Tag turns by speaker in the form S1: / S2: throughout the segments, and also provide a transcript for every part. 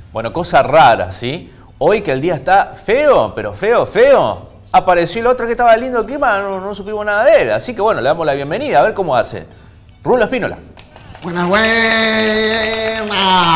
S1: Bueno, cosa rara, ¿sí? Hoy que el día está feo, pero feo, feo, apareció el otro que estaba lindo el clima, no supimos nada de él. Así que bueno, le damos la bienvenida, a ver cómo hace. Rulo Espínola.
S2: Buenas, buenas.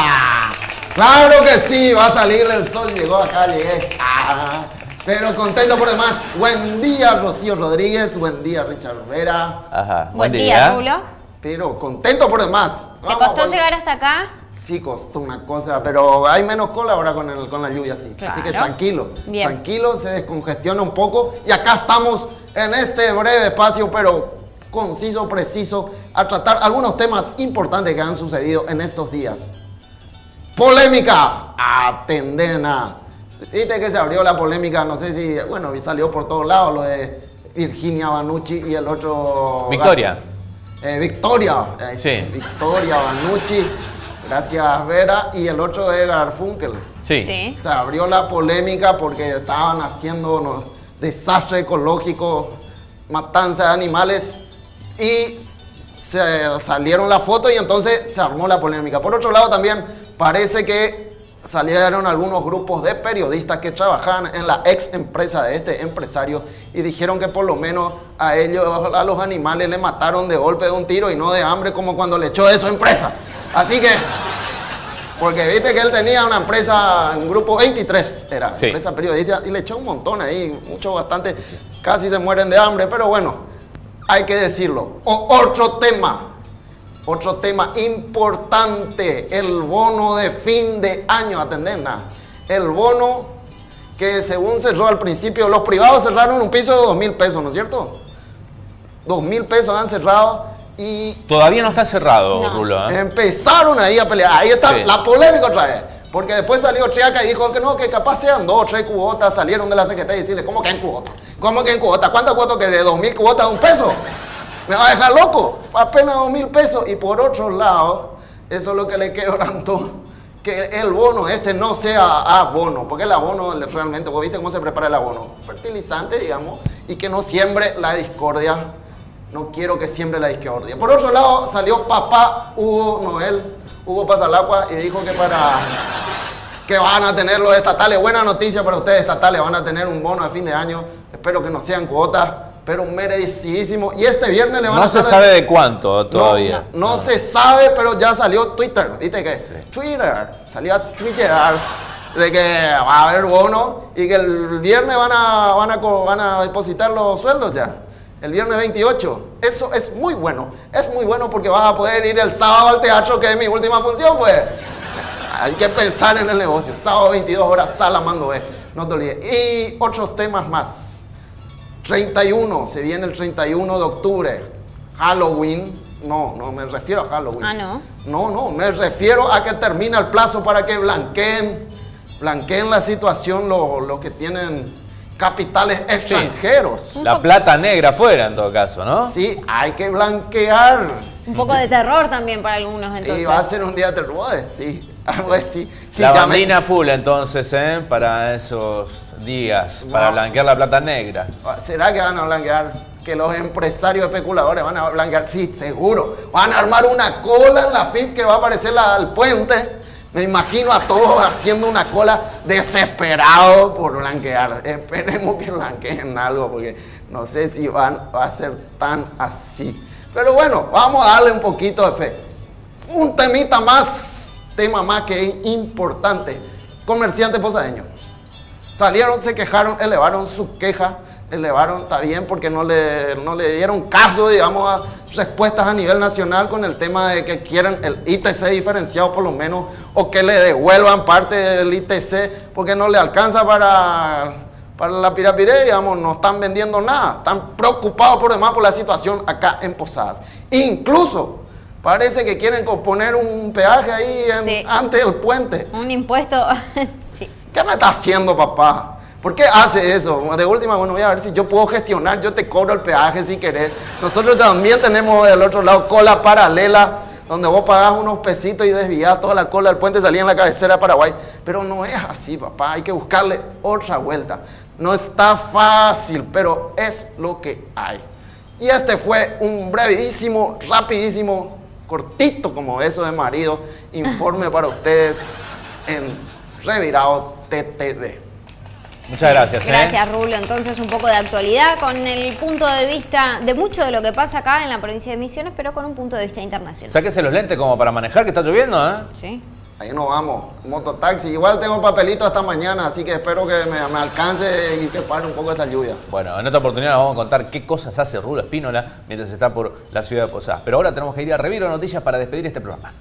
S2: Claro que sí, va a salir el sol, llegó acá, llegué. Pero contento por demás. Buen día, Rocío Rodríguez. Buen día, Richard Vera.
S1: Ajá.
S3: Buen día, Rulo.
S2: Pero contento por demás.
S3: ¿Te costó llegar hasta acá?
S2: Sí, costó una cosa, pero hay menos cola ahora con la lluvia, sí.
S3: Claro.
S2: Así que tranquilo.
S3: Bien.
S2: Tranquilo, se descongestiona un poco. Y acá estamos en este breve espacio, pero conciso, preciso, a tratar algunos temas importantes que han sucedido en estos días. Polémica. Atendena. Viste que se abrió la polémica, no sé si, bueno, salió por todos lados lo de Virginia Banucci y el otro...
S1: Victoria.
S2: Victoria.
S1: Sí.
S2: Victoria Banucci. Gracias, Vera. Y el otro es Garfunkel.
S1: Sí.
S2: Se abrió la polémica porque estaban haciendo unos desastres ecológicos, matanza de animales, y se salieron las fotos y entonces se armó la polémica. Por otro lado, también parece que salieron algunos grupos de periodistas que trabajaban en la ex empresa de este empresario y dijeron que por lo menos a ellos, a los animales, le mataron de golpe de un tiro y no de hambre como cuando le echó de su empresa. Así que, porque viste que él tenía una empresa, un grupo 23 era,
S1: sí,
S2: empresa periodista, y le echó un montón ahí, mucho, bastante, casi se mueren de hambre, pero bueno, hay que decirlo. Otro tema importante, el bono de fin de año, Atendena. El bono que según cerró al principio, los privados cerraron un piso de 2.000 pesos, ¿no es cierto? 2.000 pesos han cerrado y...
S1: Todavía no está cerrado,
S3: No.
S1: Rulo.
S2: Empezaron ahí a pelear. Ahí está
S1: Sí.
S2: la polémica otra vez. Porque después salió Triaca y dijo que no, que capaz sean 2 o 3 cuotas, salieron de la Secretaría y decirle, ¿cómo que en cuota? ¿Cómo que en cuota? ¿Cuántas cuotas que de 2.000 cuotas a un peso? ¿Me va a dejar loco? Apenas 2.000 pesos. Y por otro lado, eso es lo que le quebrantó, que el bono este no sea abono, porque el abono realmente, ¿vos viste cómo se prepara el abono? Fertilizante, digamos, y que no siembre la discordia. No quiero que siembre la discordia. Por otro lado, salió papá Hugo Pasalacua, y dijo que van a tener los estatales. Buena noticia para ustedes, estatales, van a tener un bono de fin de año. Espero que no sean cuotas, pero merecidísimo. Y este viernes le van a
S1: No se sabe de cuánto todavía.
S2: No se sabe, pero ya salió Twitter. ¿Viste qué? Sí. Twitter. Salió a Twitter de que va a haber bono y que el viernes van a depositar los sueldos ya. El viernes 28. Eso es muy bueno. Es muy bueno porque vas a poder ir el sábado al teatro, que es mi última función, pues. Hay que pensar en el negocio. Sábado 22 horas, sala Mando B. No te olvides. Y otros temas más. 31, se viene el 31 de octubre. Halloween. No me refiero a Halloween.
S3: Ah, ¿no?
S2: No, me refiero a que termina el plazo para que blanqueen la situación los que tienen capitales extranjeros.
S1: Sí. La plata negra afuera, en todo caso, ¿no?
S2: Sí, hay que blanquear.
S3: Un poco de terror también para algunos, entonces.
S2: Y va a ser un día de terror, sí. Algo así. Sí,
S1: La bandina full, entonces, para esos días, para blanquear la plata negra.
S2: ¿Será que van a blanquear? Que los empresarios especuladores van a blanquear. Sí, seguro. Van a armar una cola en la FIP que va a aparecer al puente. Me imagino a todos haciendo una cola desesperado por blanquear. Esperemos que blanqueen algo, porque no sé si va a ser tan así. Pero bueno, vamos a darle un poquito de fe. Un tema más que es importante. Comerciantes posadeños. Salieron, se quejaron, elevaron su queja. Está bien, porque no le dieron caso, digamos, a respuestas a nivel nacional con el tema de que quieren el ITC diferenciado por lo menos, o que le devuelvan parte del ITC, porque no le alcanza para la pirapiré, digamos, no están vendiendo nada, están preocupados por demás por la situación acá en Posadas. Incluso parece que quieren poner un peaje ahí
S3: Sí.
S2: antes del puente.
S3: Un impuesto, sí.
S2: ¿Qué me está haciendo, papá? ¿Por qué hace eso? De última, bueno, voy a ver si yo puedo gestionar, yo te cobro el peaje si querés. Nosotros también tenemos del otro lado cola paralela, donde vos pagás unos pesitos y desviás toda la cola del puente, salía en la cabecera de Paraguay. Pero no es así, papá, hay que buscarle otra vuelta. No está fácil, pero es lo que hay. Y este fue un brevísimo, rapidísimo, cortito como eso de marido, informe para ustedes en Revirado TTV.
S1: Muchas gracias.
S3: Gracias, Rulo. Entonces, un poco de actualidad con el punto de vista de mucho de lo que pasa acá en la provincia de Misiones, pero con un punto de vista internacional.
S1: Sáquese los lentes como para manejar, que está lloviendo, ¿eh?
S3: Sí.
S2: Ahí nos vamos, mototaxi. Igual tengo papelito hasta mañana, así que espero que me alcance y que pare un poco esta lluvia.
S1: Bueno, en esta oportunidad nos vamos a contar qué cosas hace Rulo Espínola mientras está por la ciudad de Posadas. Pero ahora tenemos que ir a Reviro Noticias para despedir este programa.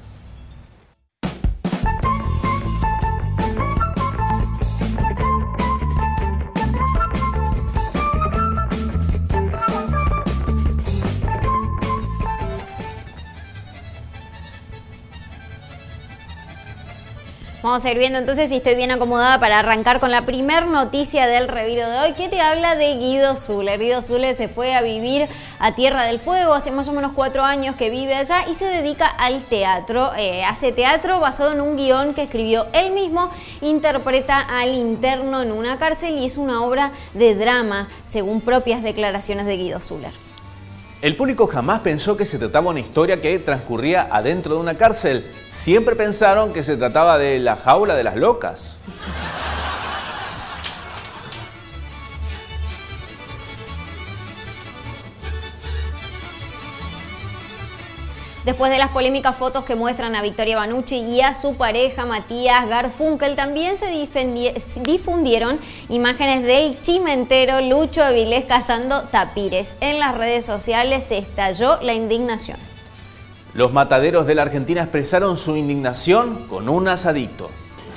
S3: Vamos a ir viendo entonces si estoy bien acomodada para arrancar con la primer noticia del Reviro de hoy, que te habla de Guido Zuller. Guido Zuller se fue a vivir a Tierra del Fuego, hace más o menos 4 años que vive allá y se dedica al teatro. Hace teatro basado en un guión que escribió él mismo, interpreta al interno en una cárcel y es una obra de drama, según propias declaraciones de Guido Zuller.
S1: El público jamás pensó que se trataba de una historia que transcurría adentro de una cárcel. Siempre pensaron que se trataba de la jaula de las locas.
S3: Después de las polémicas fotos que muestran a Victoria Banucci y a su pareja Matías Garfunkel, también se difundieron imágenes del chimentero Lucho Avilés cazando tapires. En las redes sociales se estalló la indignación.
S1: Los mataderos de la Argentina expresaron su indignación con un asadito.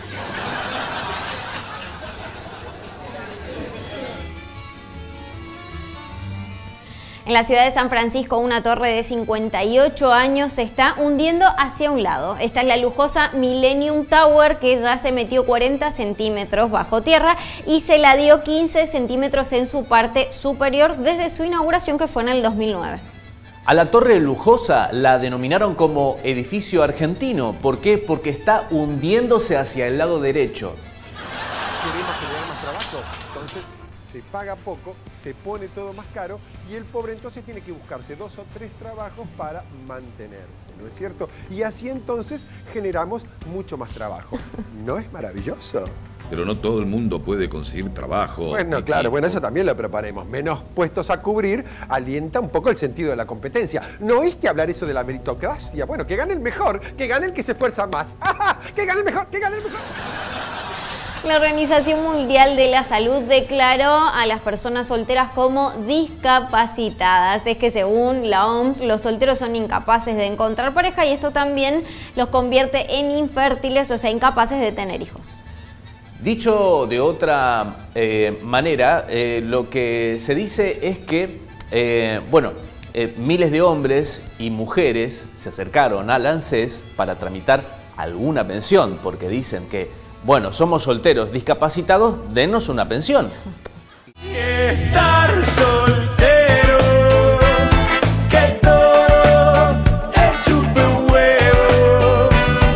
S3: En la ciudad de San Francisco, una torre de 58 años se está hundiendo hacia un lado. Esta es la lujosa Millennium Tower, que ya se metió 40 centímetros bajo tierra y se la dio 15 centímetros en su parte superior desde su inauguración, que fue en el 2009.
S1: A la torre lujosa la denominaron como edificio argentino. ¿Por qué? Porque está hundiéndose hacia el lado derecho.
S4: Queremos generar más trabajo, entonces se paga poco, se pone todo más caro y el pobre entonces tiene que buscarse 2 o 3 trabajos para mantenerse, ¿no es cierto? Y así entonces generamos mucho más trabajo. ¿No es maravilloso?
S5: Pero no todo el mundo puede conseguir trabajo.
S4: Bueno, claro, bueno, eso también lo preparemos. Menos puestos a cubrir alienta un poco el sentido de la competencia. ¿No oíste hablar eso de la meritocracia? Bueno, que gane el mejor, que gane el que se esfuerza más. ¡Ajá! ¡Que gane el mejor, que gane el mejor!
S3: La Organización Mundial de la Salud declaró a las personas solteras como discapacitadas. Es que según la OMS, los solteros son incapaces de encontrar pareja y esto también los convierte en infértiles, o sea, incapaces de tener hijos.
S1: Dicho de otra manera, lo que se dice es que, miles de hombres y mujeres se acercaron al ANSES para tramitar alguna pensión, porque dicen que, bueno, somos solteros discapacitados, denos una pensión.
S6: Estar soltero, que todo te chupe un huevo.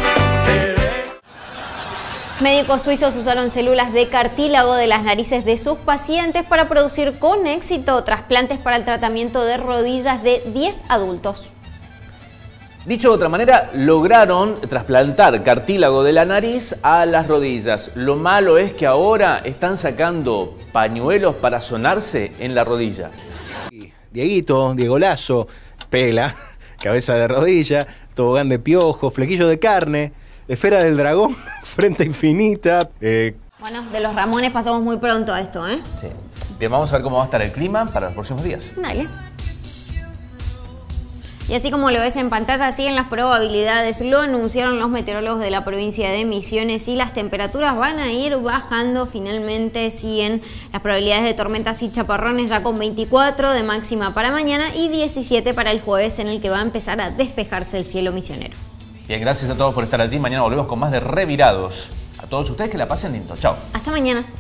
S3: Médicos suizos usaron células de cartílago de las narices de sus pacientes para producir con éxito trasplantes para el tratamiento de rodillas de 10 adultos.
S1: Dicho de otra manera, lograron trasplantar cartílago de la nariz a las rodillas. Lo malo es que ahora están sacando pañuelos para sonarse en la rodilla.
S7: Dieguito, Diego Lazo, pela, cabeza de rodilla, tobogán de piojo, flequillo de carne, esfera del dragón, frente infinita.
S3: Bueno, de los Ramones pasamos muy pronto a esto, ¿eh?
S1: Sí. Bien, vamos a ver cómo va a estar el clima para los próximos días.
S3: Dale. Y así como lo ves en pantalla, siguen las probabilidades. Lo anunciaron los meteorólogos de la provincia de Misiones y las temperaturas van a ir bajando. Finalmente siguen las probabilidades de tormentas y chaparrones ya con 24 de máxima para mañana y 17 para el jueves, en el que va a empezar a despejarse el cielo misionero.
S1: Bien, gracias a todos por estar allí. Mañana volvemos con más de Revirados. A todos ustedes que la pasen lindo. Chao.
S3: Hasta mañana.